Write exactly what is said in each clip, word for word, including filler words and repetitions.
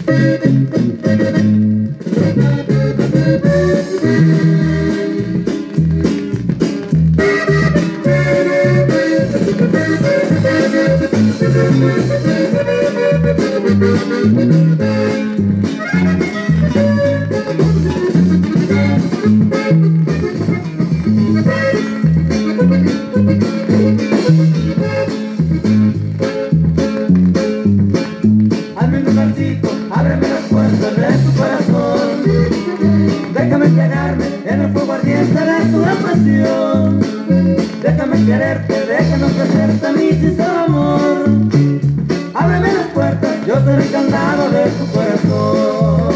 Hazme un lugarcito, ábreme las puertas de tu corazón. Déjame quedarme en el fuego ardiente de tu pasión. Déjame quererte, déjame ofrecerte a mi sincero amor. Ábreme las puertas, yo seré el candado de tu corazón.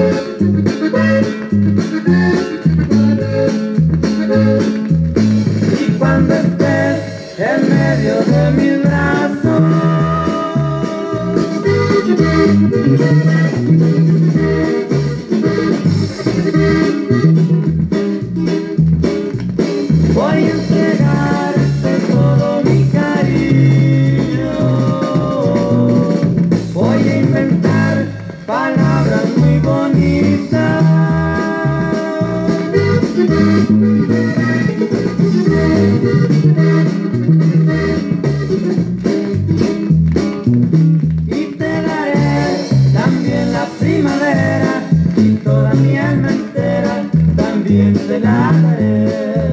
Y cuando estés en medio de mis brazos, voy a entregarte todo mi cariño. Voy a inventar palabras muy bonitas. Y te daré también la primavera, y toda mi alma entera también te la daré.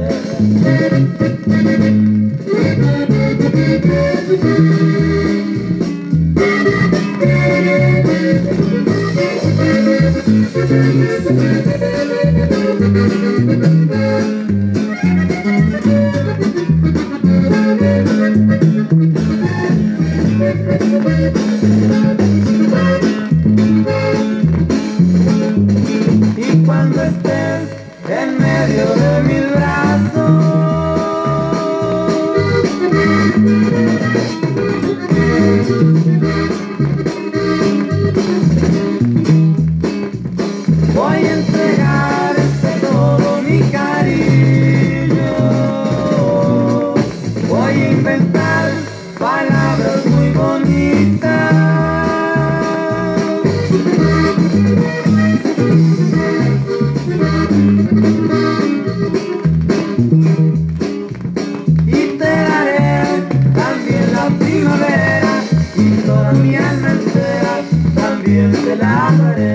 Y cuando estés en medio de mis brazos, voy a entregarte todo mi cariño. Voy a inventar palabras muy bonitas. Y te daré también la primavera, y toda mi alma entera también te la daré.